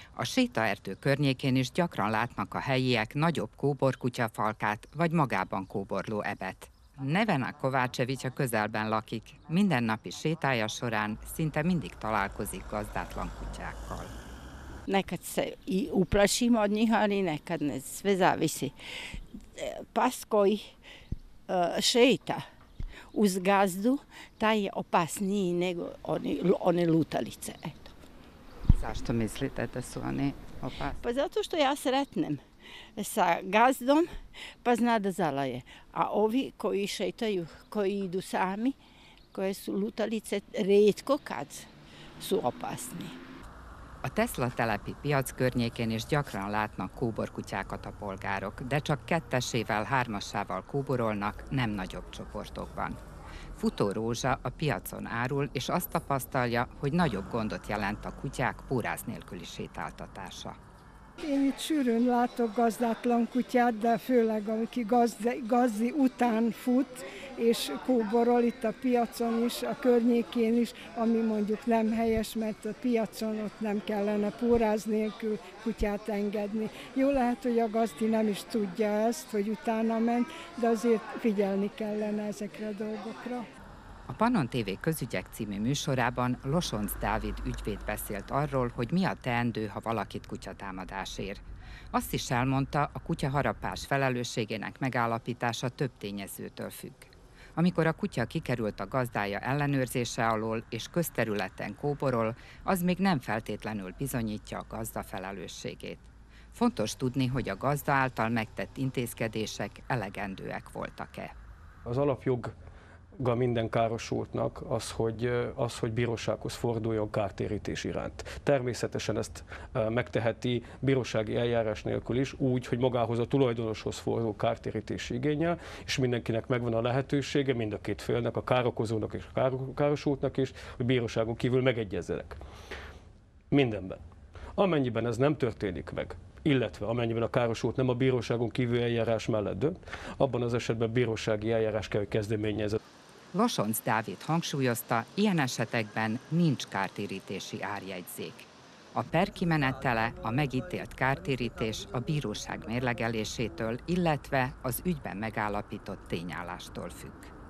A sétaerdő környékén is gyakran látnak a helyiek nagyobb kóborkutyafalkát vagy magában kóborló ebet. Nevena Kovácsevics a közelben lakik. Mindennapi sétája során szinte mindig találkozik gazdátlan kutyákkal. Nekad se i uplašim od njih, ali nekad ne. Sve zavisi. Pas koji šeta uz gazdu, taj je opasniji nego one lutalice. Eto. Zašto mislite da su oni opasni? Pa zato što ja sretnem sa gazdom, pa zna da zalaje. A ovi koji šetaju, koji idu sami, koje su lutalice, rijetko kad su opasni. A Tesla telepi piac környékén is gyakran látnak kóborkutyákat a polgárok, de csak kettesével, hármassával kóborolnak, nem nagyobb csoportokban. Futó Rózsa a piacon árul, és azt tapasztalja, hogy nagyobb gondot jelent a kutyák póráz nélküli sétáltatása. Én itt sűrűn látok gazdátlan kutyát, de főleg aki gazdi után fut, és kóborol itt a piacon is, a környékén is, ami mondjuk nem helyes, mert a piacon ott nem kellene póráz nélkül kutyát engedni. Jó lehet, hogy a gazdi nem is tudja ezt, hogy utána ment, de azért figyelni kellene ezekre a dolgokra. A Pannon TV közügyek című műsorában Losonc Dávid ügyvéd beszélt arról, hogy mi a teendő, ha valakit kutyatámadás ér. Azt is elmondta, a kutyaharapás felelősségének megállapítása több tényezőtől függ. Amikor a kutya kikerült a gazdája ellenőrzése alól és közterületen kóborol, az még nem feltétlenül bizonyítja a gazda felelősségét. Fontos tudni, hogy a gazda által megtett intézkedések elegendőek voltak-e. Az alapjog minden károsultnak az, hogy bírósághoz forduljon kártérítés iránt. Természetesen ezt megteheti bírósági eljárás nélkül is, úgy, hogy magához a tulajdonoshoz fordul kártérítési igénnyel, és mindenkinek megvan a lehetősége, mind a két félnek, a károkozónak és a károsultnak is, hogy bíróságon kívül megegyezzenek. Mindenben. Amennyiben ez nem történik meg, illetve amennyiben a károsult nem a bíróságon kívül eljárás mellett dönt, abban az esetben bírósági eljárás kell, hogy kezdeményezze. Losonc Dávid hangsúlyozta, ilyen esetekben nincs kártérítési árjegyzék. A per kimenetele, a megítélt kártérítés a bíróság mérlegelésétől, illetve az ügyben megállapított tényállástól függ.